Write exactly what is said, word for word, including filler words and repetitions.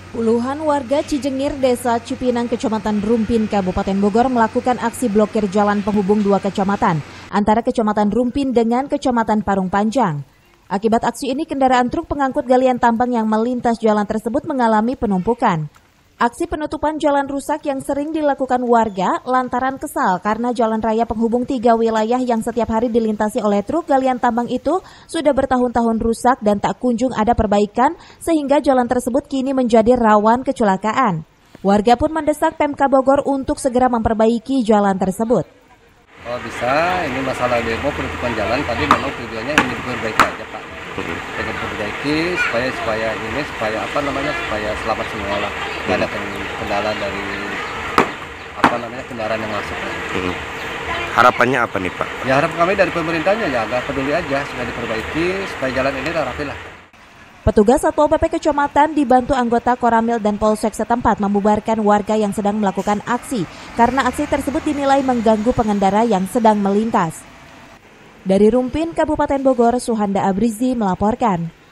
Puluhan warga Cijengir, Desa Cipinang, Kecamatan Rumpin, Kabupaten Bogor melakukan aksi blokir jalan penghubung dua kecamatan, antara Kecamatan Rumpin dengan Kecamatan Parung Panjang. Akibat aksi ini, kendaraan truk pengangkut galian tambang yang melintas jalan tersebut mengalami penumpukan. Aksi penutupan jalan rusak yang sering dilakukan warga lantaran kesal karena jalan raya penghubung tiga wilayah yang setiap hari dilintasi oleh truk galian tambang itu sudah bertahun-tahun rusak dan tak kunjung ada perbaikan sehingga jalan tersebut kini menjadi rawan kecelakaan. Warga pun mendesak Pemkab Bogor untuk segera memperbaiki jalan tersebut. Oh bisa, ini masalah demo penutupan jalan tadi memang tujuannya ini diperbaiki aja Pak. Dengan perbaiki supaya supaya ini supaya apa namanya supaya selamat semua lah, nggak ada kendala dari apa namanya kendaraan yang masuk. Hmm. Harapannya apa nih Pak? Ya harap kami dari pemerintahnya ya agak peduli aja supaya diperbaiki supaya jalan ini rapi lah. Petugas Satpol P P Kecamatan dibantu anggota Koramil dan Polsek setempat membubarkan warga yang sedang melakukan aksi karena aksi tersebut dinilai mengganggu pengendara yang sedang melintas. Dari Rumpin, Kabupaten Bogor, Suhanda Abrizi melaporkan.